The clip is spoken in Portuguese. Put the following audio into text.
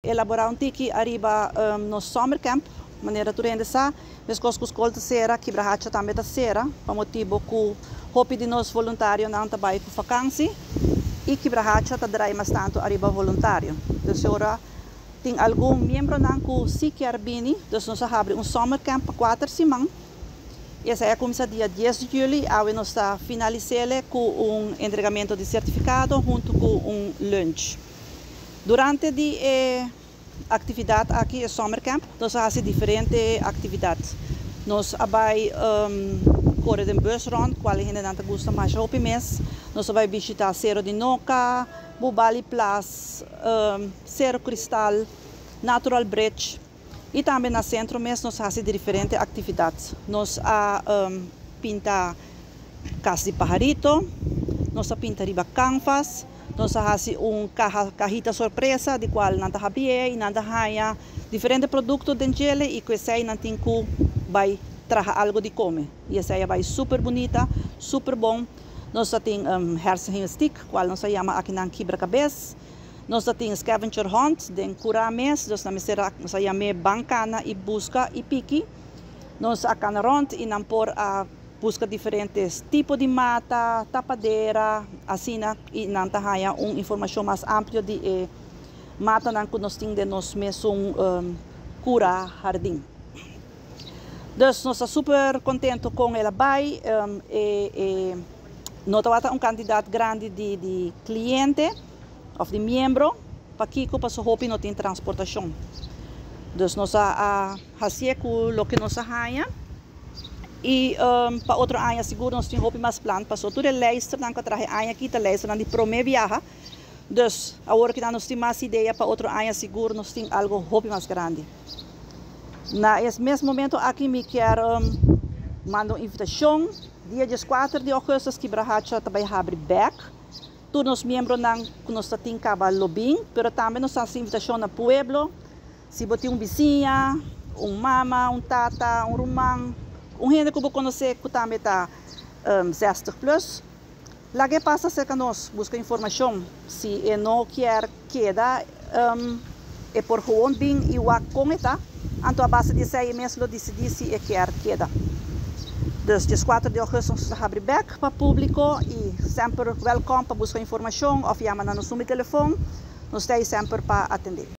elaborar tiki arriba no summer camp, maneira tu rende sa, mescos com escolta sera, que brahacha também da sera, para motivo que hopi de nós voluntário não trabalha com vacância e que brahacha tá drai mais tanto arriba voluntário. Então ora tem algum membro não que se quer bini, então nós abre summer camp para 4 semanas. Essa é começa dia 10 de julho, aí nós está finalizando com entregamento de certificado junto com lunch. Durante a atividade aqui no Summer Camp, nós fazemos diferentes atividades. Nós vamos correr de bus rond, qual é que gosta mais de mês. Nós vamos visitar Cerro de Noca, Bubali Place, Cerro Cristal, Natural Bridge. E também no centro mês nós fazemos diferentes atividades. Nós pinta casa de pajarito, nós pinta riba canvas, nós fazemos cajita surpresa, de qual não está e não está diferentes produtos dentro e que essa não tem que vai trazer algo de comer. E essa vai super bonita, super bom. Nós temos hersen stick, qual nós chama aqui na quebra-cabeça. Nós temos scavenger hunt, den cura mês, nós chamamos bancana e busca e pique. Nós acana rond e não por a busca diferentes tipos de mata, tapadeira, assim e não tá uma informação mais ampla de mata que nós temos de nós mesmos cura jardim. Então, nós estamos super contentes com ela vai nós temos uma quantidade grande de clientes ou de membros para que para sua roupa não tem transportação. Então, nós fazemos o que nós fazemos e para outro ano seguro nós temos roupa mais plano para sua toda leistra não que traje ano aqui tá leistra de prome viaja. Então, agora que nós temos mais ideia para outro ano seguro nós temos algo roupa mais grande. Nesse mesmo momento aqui me quero mandar uma invitação dia 4 de agosto que Brahacha também abre back. Todos os membros que nós temos cava lobbying, mas também nós temos invitação no pueblo. Se você tem vizinha, mama, tata, rumang, gente que você conhece que também está 60 plus, lá que passa cerca nós busca informação. Se não quer queda, é por gewoon bem e o com está, então a base de 6 meses decidi se quer queda. Então, dia 4 de agosto nós abre back para o público e sempre welcome para buscar informação ou chamar no nosso telefone, nós estamos sempre para atender.